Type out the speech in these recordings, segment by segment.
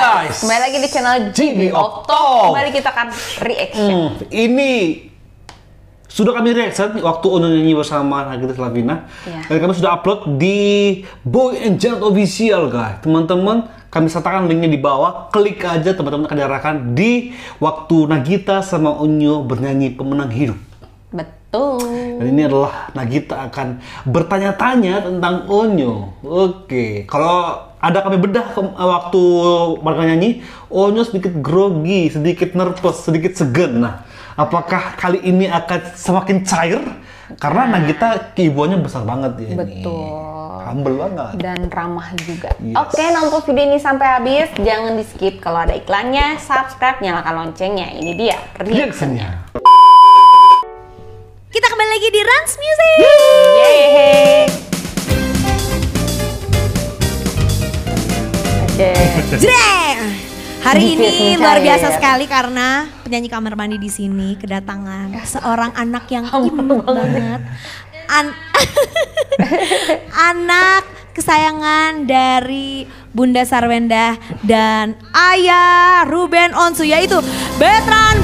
guys, kembali lagi di channel GB of Talk. Kembali kita akan reaction. Ini sudah kami reaction waktu Onyo nyanyi bersama Nagita Slavina. Dan kami sudah upload di Boy and Janet Official guys. Teman-teman, kami sertakan linknya di bawah. Klik aja, teman-teman akan diarahkan di waktu Nagita sama Onyo bernyanyi Pemenang Hidup. Betul. Dan ini adalah Nagita akan bertanya-tanya tentang Onyo. Oke, kalau ada kami bedah waktu mereka nyanyi, Onyo sedikit grogi, sedikit nervous, sedikit segan. Nah, apakah kali ini akan semakin cair? Karena Nagita keibuannya besar banget ya. Betul. Ini. Humble banget. Dan ramah juga. Yes. Oke, nonton video ini sampai habis. Jangan di skip. Kalau ada iklannya, subscribe, nyalakan loncengnya. Ini dia reactionnya. Kita kembali lagi di Rans Music. Yeay. Oke. Jreng. Hari ini Sedikit luar biasa mencair. sekali karena penyanyi kamar mandi di sini kedatangan seorang anak yang imut banget. Anak kesayangan dari Bunda Sarwenda dan Ayah Ruben Onsu, yaitu Betran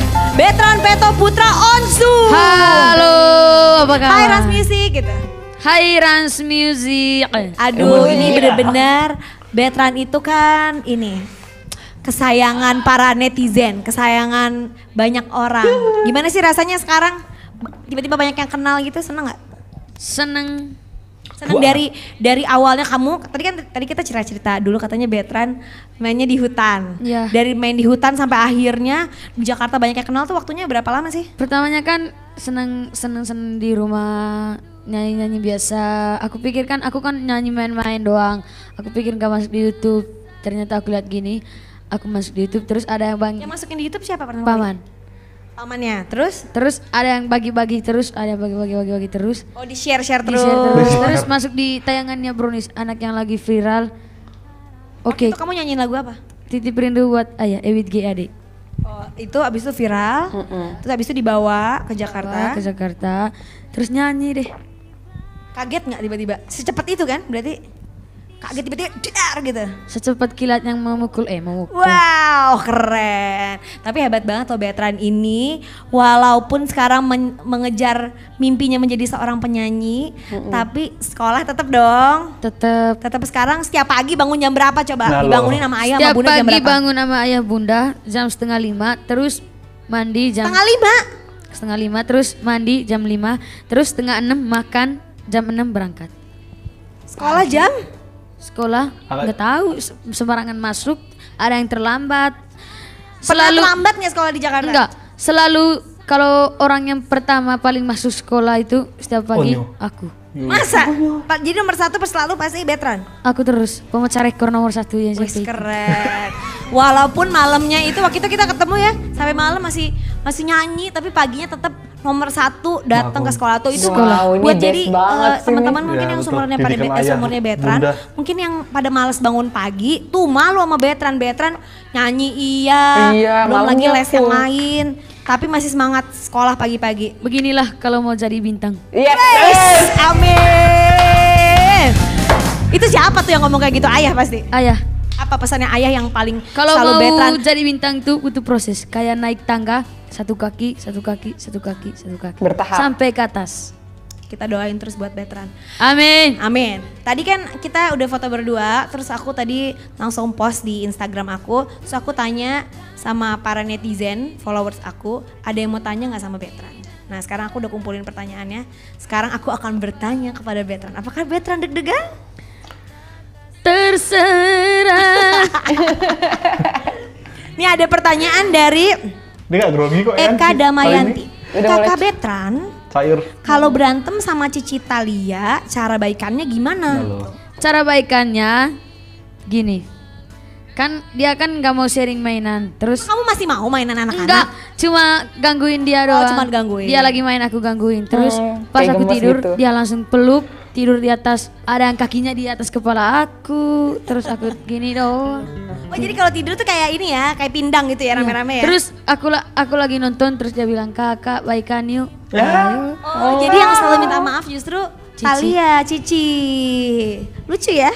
Peto Putra Onsu. Halo, apa kabar? Hai Rans Music gitu. Hai Rans Music. Aduh, ini bener-bener Betran itu kan ini kesayangan para netizen, kesayangan banyak orang. Gimana sih rasanya sekarang tiba-tiba banyak yang kenal gitu, seneng nggak? Seneng. Seneng dari awalnya kamu tadi kita cerita dulu katanya Betran mainnya di hutan. Iya. Dari main di hutan sampai akhirnya di Jakarta banyak yang kenal tuh waktunya berapa lama sih? Pertamanya kan seneng di rumah nyanyi biasa. Aku pikir kan aku kan nyanyi main-main doang. Aku pikir gak masuk di YouTube. Ternyata aku lihat gini, aku masuk di YouTube terus ada yang Yang masukin di YouTube siapa pertama paman. kali? Pamannya. Terus Ada yang bagi-bagi terus, ada yang bagi-bagi terus. oh di share Di terus. share terus. Terus masuk di tayangannya Brownies, anak yang lagi viral. Oke, Itu kamu nyanyiin lagu apa? titip rindu buat ayah Ewit GAD. Oh, itu abis itu viral, terus abis itu dibawa ke Jakarta. Ke Jakarta, terus nyanyi deh. Kaget nggak tiba-tiba? Secepat itu kan? Berarti kaget tiba-tiba dar gitu. Secepat kilat yang memukul. Wow, keren. Tapi hebat banget loh Betran ini. Walaupun sekarang mengejar mimpinya menjadi seorang penyanyi, tapi sekolah tetap dong. Tetap Sekarang setiap pagi bangun jam berapa coba? Nah, Dibangunin sama ayah sama setiap bunda jam pagi berapa? bangun sama ayah bunda jam 4:30, terus mandi jam 4:30. 4:30, terus mandi jam 5, terus 5:30 makan, jam 6 berangkat. Sekolah jam? Sekolah nggak tahu, sembarangan masuk, ada yang terlambat. Pernah terlambat nggak sekolah di Jakarta? Enggak, selalu kalau orang yang pertama paling masuk sekolah itu setiap pagi Onyo. aku. Masa? Jadi nomor 1 selalu pasti Betran? Aku terus pemecah rekor nomor 1 yang Wih, SMP. keren. Walaupun malamnya itu waktu itu kita ketemu ya, sampai malam masih nyanyi, tapi paginya tetap nomor 1 datang ke sekolah tuh itu Wow, ini buat best jadi banget sih teman-teman ini. mungkin Ya, yang betul. seumurnya Didikan ayah, seumurnya Betran, bunda. mungkin yang pada males bangun pagi tuh malu sama Betran nyanyi iya, belum lagi malamnya les yang full. lain, tapi masih semangat sekolah pagi-pagi. Beginilah kalau mau jadi bintang. Yes. Yes, amin. Itu siapa tuh yang ngomong kayak gitu? Ayah pasti. Ayah, Apa pesannya ayah yang paling kalau selalu mau Betran? jadi bintang tuh butuh proses. Kayak naik tangga, satu kaki, Bertahap. sampai ke atas. Kita doain terus buat Betran. Amin. Amin. Tadi kan kita udah foto berdua, terus aku tadi langsung post di Instagram aku, terus aku tanya sama para netizen, followers aku, ada yang mau tanya nggak sama Betran? Nah sekarang aku udah kumpulin pertanyaannya, sekarang aku akan bertanya kepada Betran, apakah Betran deg-degan? Terserah. Nih ada pertanyaan dari Dia gak grogi kok Eka Kali Damayanti. ini Udah Kakak mulai. Betran, cair. kalau berantem sama Cici Thalia, cara baikannya gimana? Halo. Cara baikannya gini. Kan dia kan nggak mau sharing mainan. Terus Kamu masih mau mainan anak-anak? enggak, cuma gangguin dia doang. cuma gangguin. Dia lagi main, aku gangguin. Terus pas kayak aku gemes tidur, gitu. dia langsung peluk, tidur di atas. Ada yang kakinya di atas kepala aku. Terus aku gini doang. Oh jadi kalau tidur tuh kayak ini ya, kayak pindang gitu ya rame-rame ya? Terus aku lagi nonton, terus dia bilang, "Kakak, baikan yuk." Ya. Oh, jadi yang selalu minta maaf justru Cici. Thalia, Cici. Lucu ya?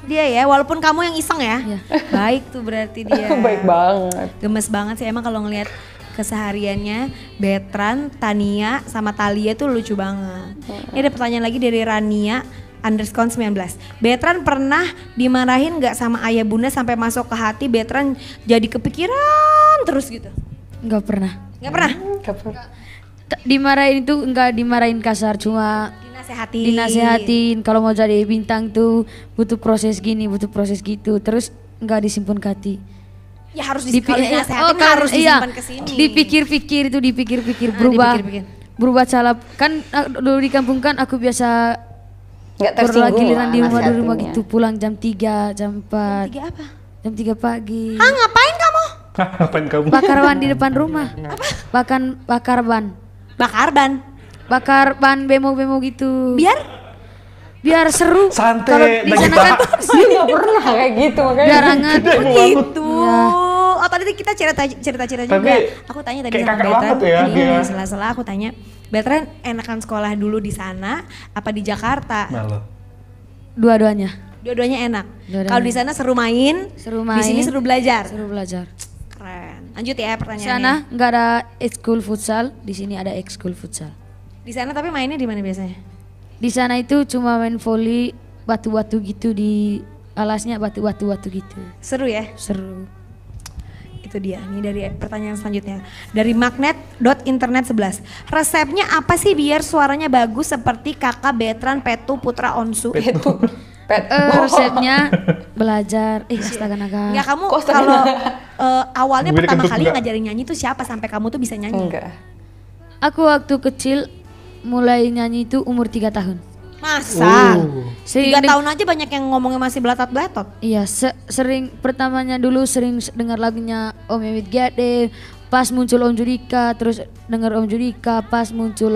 dia ya, walaupun kamu yang iseng ya. Iya. Baik tuh berarti dia. Baik banget. Gemes banget sih emang kalau ngelihat kesehariannya Betran, Tania, sama Thalia tuh lucu banget. Ini ada pertanyaan lagi dari Rania _19. Betran pernah dimarahin nggak sama ayah bunda sampai masuk ke hati Betran jadi kepikiran terus gitu? Nggak pernah. Nggak pernah? Dimarahin itu nggak dimarahin kasar, cuma dinasehatin kalau mau jadi bintang tuh butuh proses gini, butuh proses gitu, terus nggak disimpan ke hati. Ya harus Kalau dinasehatin harus disimpan ke sini. Dipikir-pikir itu dipikir-pikir berubah. Berubah cara kan dulu di kampung kan aku biasa Nggak baru tersinggung lagi giliran di rumah nasihatinnya. gitu, pulang jam 3, jam 4. Tiga apa? Jam 3 pagi. Ah ngapain kamu? Ngapain kamu? Bakar ban di depan rumah. Bakar ban. Bakar ban. Bakar ban bemo-bemo gitu. Biar seru. Santai, Kalau di sana kan Dia nggak pernah kayak gitu makanya. biar hangat. gitu. Iya. Oh tadi kita cerita Tapi juga. Aku tanya tadi kayak sama kakak Betran. banget ya Tadi dia. di sela-sela aku tanya, Betran enakan sekolah dulu di sana apa di Jakarta? Malu. Dua-duanya. Dua-duanya enak. Dua-duanya. Kalau di sana seru main, Seru di sini main. seru belajar. Seru belajar. Keren. Lanjut ya Di pertanyaannya. sana nggak ada ekskul futsal, di sini ada ekskul futsal. Di sana tapi mainnya di mana biasanya? Di sana itu cuma main volley batu-batu gitu, di alasnya batu-batu gitu. Seru ya? Seru. Itu dia. Ini dari pertanyaan selanjutnya. Dari magnet.internet11. Resepnya apa sih biar suaranya bagus seperti kakak Betran, Petu, Putra, Onsu? Resepnya belajar. Astaga naga. Enggak, kamu Kok setengah? kalau awalnya Gue pertama dikentut kali enggak? ngajarin nyanyi tuh siapa sampai kamu tuh bisa nyanyi? Enggak. Aku waktu kecil mulai nyanyi itu umur 3 tahun. Masa? Sering 3 deng- tahun aja banyak yang ngomongnya masih belatot-belatot. Iya, sering pertamanya dulu sering dengar lagunya Om Emit Gede, pas muncul Om Judika, terus dengar Om Judika, pas muncul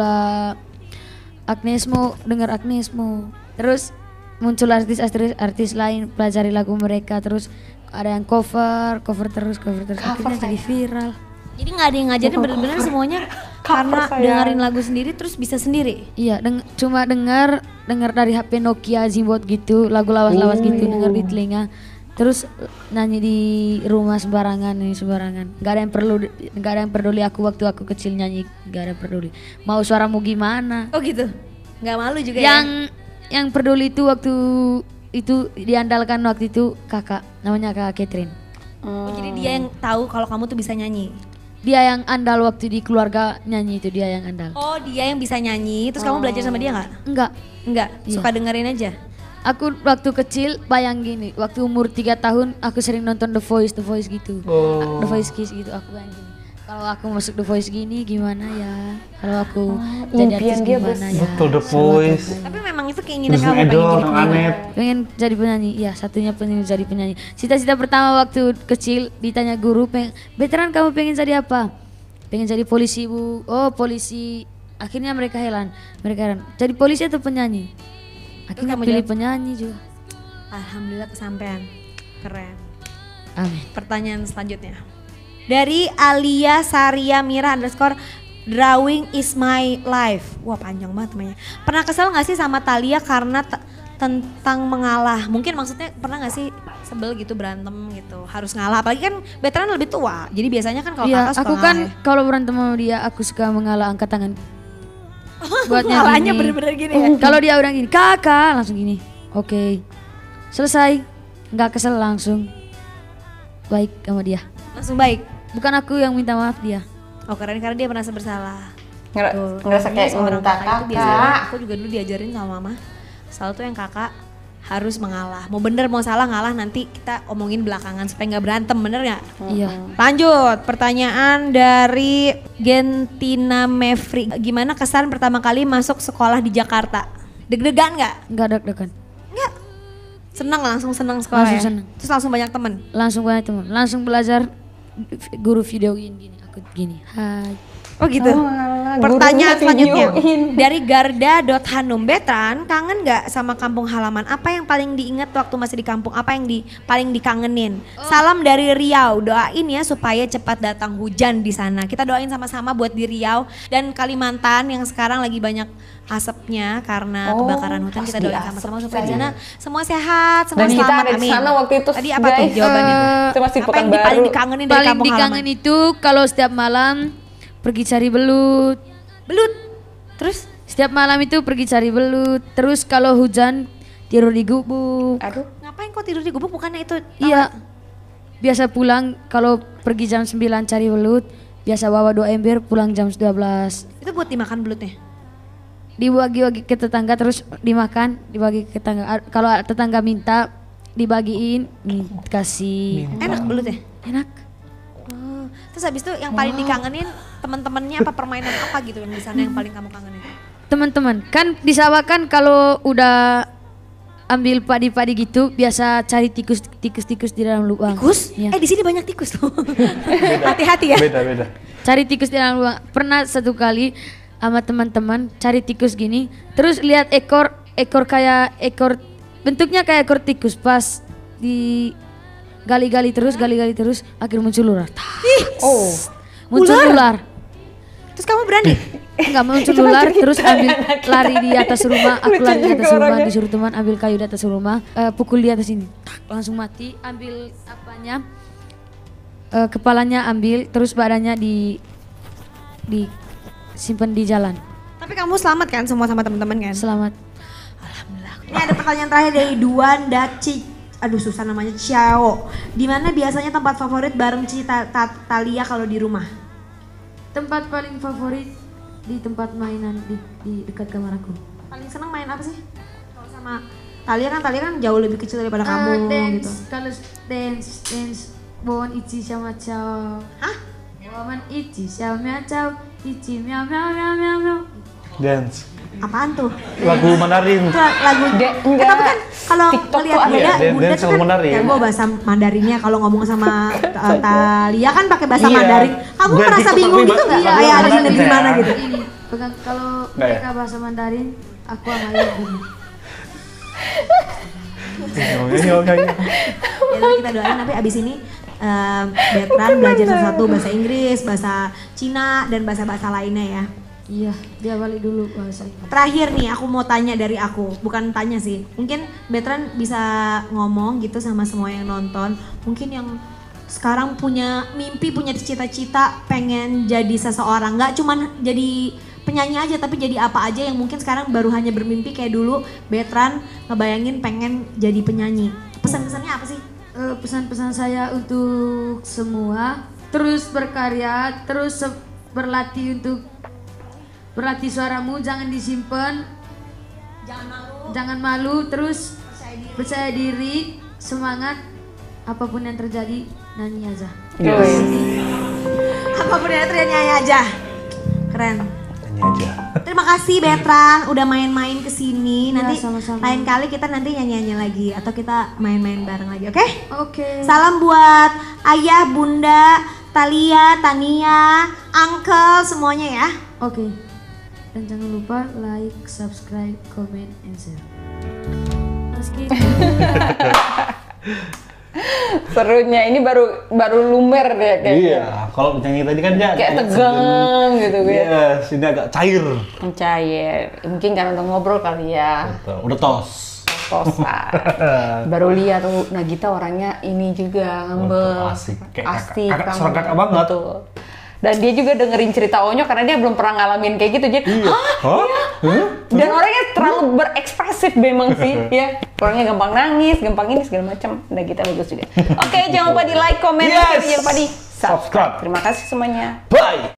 Agnesmo, dengar Agnesmo. Terus muncul artis lain, pelajari lagu mereka, terus ada yang cover terus akhirnya jadi viral. Jadi nggak ada yang ngajarin bener-bener semuanya karena dengerin lagu sendiri terus bisa sendiri. Iya, cuma dengar dari HP Nokia Zimbot gitu, lagu lawas-lawas gitu, dengar di telinga. Terus nyanyi di rumah sembarangan. Gak ada yang peduli aku waktu aku kecil nyanyi, gak ada yang peduli. Mau suaramu gimana? Oh gitu? Nggak malu juga Yang peduli itu waktu itu diandalkan waktu itu kakak, namanya Kakak Catherine. Oh, jadi dia yang tahu kalau kamu tuh bisa nyanyi. Dia yang andal waktu di keluarga nyanyi, itu dia yang andal. Oh, dia yang bisa nyanyi. Terus kamu belajar sama dia nggak? Enggak. Enggak, Iya. suka dengerin aja. Aku waktu kecil bayang gini, waktu umur 3 tahun aku sering nonton The Voice gitu. The Voice Kids gitu, aku bayang gini. Kalau aku masuk The Voice gini gimana ya? Kalau aku jadi artis impian dia gimana ya? Betul, The Voice. Tapi memang itu keinginan Terus kamu pengen Edol, jadi Kang penyanyi. Anet. Pengen jadi penyanyi, iya satunya pengen jadi penyanyi. Cita-cita pertama waktu kecil ditanya guru, Betran kamu pengen jadi apa? Pengen jadi polisi bu. Oh polisi. Akhirnya mereka heran. Jadi polisi atau penyanyi? Akhirnya kamu pilih jawab? penyanyi juga. Alhamdulillah kesampean. Keren. Amin. Pertanyaan selanjutnya. Dari Alia Saria Mira _ drawing is my life. Wah panjang banget namanya. Pernah kesel gak sih sama Thalia karena tentang mengalah? Mungkin maksudnya pernah gak sih sebel gitu berantem gitu harus ngalah? Apalagi kan Betran lebih tua. Jadi biasanya kan kalau Iya, kakak suka aku kan ngalah ya. kalau berantem sama dia aku suka mengalah, angkat tangan. Buatnya Ngalahnya gini. bener-bener gini ya. Kalau dia udah gini, kakak langsung gini. Oke. Selesai. Nggak kesel langsung. Baik sama dia. Langsung baik. Bukan aku yang minta maaf dia. Oh keren karena dia merasa bersalah. Ngerasa Makanya kayak seorang minta kakak itu biasanya, kakak. aku juga dulu diajarin sama mama, selalu tuh yang kakak harus mengalah. Mau bener mau salah ngalah nanti kita omongin belakangan supaya nggak berantem, bener nggak? Iya. Lanjut, pertanyaan dari Gentina Mevri. Gimana kesan pertama kali masuk sekolah di Jakarta? Deg-degan nggak? Nggak deg-degan. Nggak. Langsung senang sekolah Langsung ya? senang. Terus langsung banyak temen? Langsung banyak teman. Langsung belajar guru video gini. Aku gini. Hai. Oh gitu. Oh, alah, Pertanyaan gurunya selanjutnya videoin. dari Garda.Hanum, Betran kangen nggak sama kampung halaman? Apa yang paling diingat waktu masih di kampung? Apa yang paling dikangenin? Salam dari Riau. Doain ya supaya cepat datang hujan di sana. Kita doain sama-sama buat di Riau dan Kalimantan yang sekarang lagi banyak asapnya karena kebakaran hutan. Kita doain sama-sama supaya di sana semua sehat, semua Dan kita selamat. ada di Amin. sana waktu itu, Tadi apa tuh guys. jawabannya? Itu masih Apa yang paling Pekanbaru. dikangenin dari Paling kampung dikangen halaman? itu kalau setiap malam pergi cari belut. Belut. Terus? Setiap malam itu pergi cari belut. Terus kalau hujan tidur di gubuk. Aduh. Ngapain kok tidur di gubuk? Bukannya itu Iya. Biasa pulang kalau pergi jam 9 cari belut, biasa bawa 2 ember pulang jam 12. itu buat dimakan belutnya? Dibagi-bagi ke tetangga terus dimakan, dibagi ke tetangga. Kalau tetangga minta dibagiin, kasih. Enak belutnya? Enak. Oh. Terus habis itu yang paling dikangenin teman-temannya apa, permainan apa gitu yang di sana yang paling kamu kangenin? Teman-teman, kan di sawah kan kalau udah ambil padi-padi gitu biasa cari tikus di dalam lubang. Tikus? Iya. Di sini banyak tikus loh. Hati-hati ya. Beda. Cari tikus di dalam lubang. Pernah satu kali sama teman-teman cari tikus gini, terus lihat ekor bentuknya kayak ekor tikus, pas di gali-gali terus akhirnya muncul ular. Oh. Muncul ular. Terus kamu berani? Enggak, muncul ular terus ambil lari di atas rumah, aku Lucu lari di juga atas rumah, orangnya. disuruh teman ambil kayu di atas rumah, pukul di atas ini, tak, langsung mati, ambil apanya, kepalanya ambil, terus badannya simpan di jalan. Tapi kamu selamat kan semua sama teman-teman kan? Selamat. Ini ada pertanyaan terakhir dari Duan Daci. Aduh susah namanya, Ciao. Di mana biasanya tempat favorit bareng Ci Talia kalau di rumah? Tempat paling favorit di tempat mainan di dekat kamar aku. Paling seneng main apa sih? Kalau sama Talia kan jauh lebih kecil daripada kamu gitu. Kalau dance, bon ichi sama ciao. Hah? Woman ichi xiao miao ciao, ichi miao miao miao miao miao. Dance. Apaan tuh? Lagu Mandarin. Itu lagu. Enggak. Tapi kan kalau TikTok ngeliat tuh ada. Bunda, Iya, Bunda dance tuh sama kan Mandarin. jago bahasa Mandarinnya. Kalau ngomong sama Talia kan pakai bahasa Iya. Mandarin. Kamu Gue merasa TikTok bingung tapi gitu nggak? lagu Kayak ada di Mandarin. negeri mana gitu? Ini kalau Nggak ya? mereka bahasa Mandarin, aku amalin gini. Ya nanti kita doain nanti abis ini Betran belajar satu bahasa Inggris, bahasa Cina dan bahasa-bahasa lainnya ya. Iya, dia balik dulu bahasa ini. Terakhir nih aku mau tanya dari aku, bukan tanya sih. Mungkin Betran bisa ngomong gitu sama semua yang nonton. Mungkin yang sekarang punya mimpi, punya cita-cita pengen jadi seseorang, nggak cuman jadi penyanyi aja tapi jadi apa aja yang mungkin sekarang baru hanya bermimpi kayak dulu Betran ngebayangin pengen jadi penyanyi. Pesan-pesannya apa sih? Pesan-pesan saya untuk semua, terus berkarya, terus berlatih suaramu, jangan disimpan, jangan malu, terus percaya diri, semangat, apapun yang terjadi nyanyi aja. Apapun yang terjadi nyanyi aja. Keren. Nyanyi aja. Terima kasih Betran udah main-main ke sini. Ya, Nanti sama-sama. lain kali kita nanti nyanyi-nyanyi lagi atau kita main-main bareng lagi, oke? Oke. Salam buat ayah, bunda, Talia, Tania, uncle semuanya ya. Oke. Dan jangan lupa like, subscribe, comment, and share. Meski Serunya ini baru lumer deh kayaknya. Iya, kalau nyanyi tadi kan dia Kayak agak tegang gitu ya. Yes, ini agak cair. Mencair. Mungkin karena udah ngobrol kali ya. Betul. Udah tos. Tosan. Baru lihat tuh Nagita orangnya ini juga ngambek. Betul, asik. Kayak Asik. kakak, seorang ngambek. kakak banget. Betul. Dan dia juga dengerin cerita Onyo karena dia belum pernah ngalamin kayak gitu. Jadi, Hah? Hah? dan orangnya terlalu berekspresif memang sih, ya. Orangnya gampang nangis, gampang ini segala macam. Nagita bagus juga. Oke, jangan lupa di like, komen, Yes. jangan lupa di subscribe. Subscribe. Terima kasih semuanya. Bye.